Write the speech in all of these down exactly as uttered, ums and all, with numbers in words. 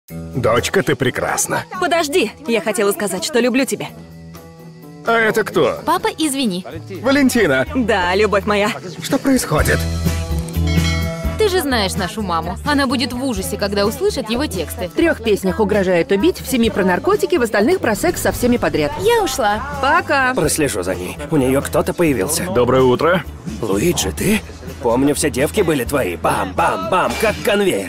Дочка, ты прекрасна. Подожди, я хотела сказать, что люблю тебя. А это кто? Папа, извини. Валентина. Да, любовь моя. Что происходит? Ты же знаешь нашу маму. Она будет в ужасе, когда услышит его тексты. В трех песнях угрожает убить, в семи про наркотики, в остальных про секс со всеми подряд. Я ушла. Пока. Прослежу за ней. У нее кто-то появился. Доброе утро. Луиджи, ты? Помню, все девки были твои. Бам-бам-бам, как конвейер.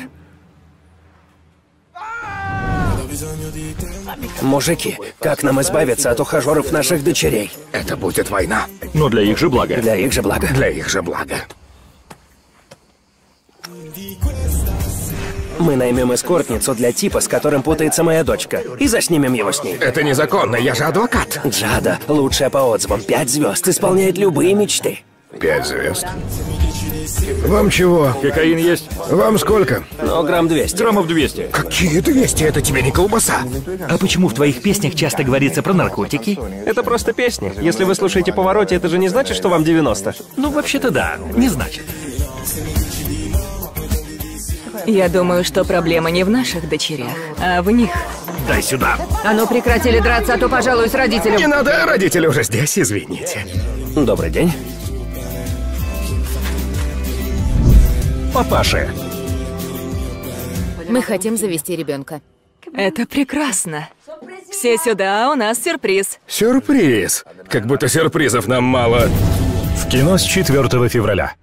Мужики, как нам избавиться от ухажеров наших дочерей? Это будет война. Но для их же блага. Для их же блага. Для их же блага. Мы наймем эскортницу для типа, с которым путается моя дочка, и заснимем его с ней. Это незаконно, я же адвокат. Джада, лучшая по отзывам, пять звезд, исполняет любые мечты. Пять звезд. Вам чего? Кокаин есть? Вам сколько? Ну, грамм двести. Граммов двести. Какие двести? Это тебе не колбаса. А почему в твоих песнях часто говорится про наркотики? Это просто песни. Если вы слушаете «Повороте», это же не значит, что вам девяносто. Ну, вообще-то да, не значит. Я думаю, что проблема не в наших дочерях, а в них. Дай сюда. А ну прекратили драться, а то пожалуюсь родителям. Не надо, родители уже здесь, извините. Добрый день. Папаши. Мы хотим завести ребенка. Это прекрасно. Все сюда, у нас сюрприз. Сюрприз. Как будто сюрпризов нам мало. В кино с четвёртого февраля.